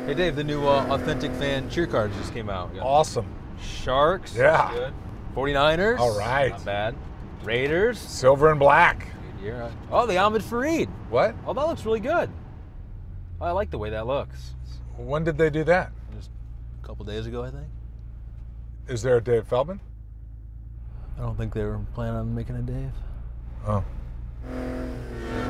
Hey Dave, the new Authentic Fan cheer cards just came out. We got Awesome. Sharks. Yeah. Good. 49ers. All right. Not bad. Raiders. Silver and black. Good year. Oh, the Ahmed Fareed. What? Oh, that looks really good. Oh, I like the way that looks. When did they do that? Just a couple days ago, I think. Is there a Dave Feldman? I don't think they were planning on making a Dave. Oh.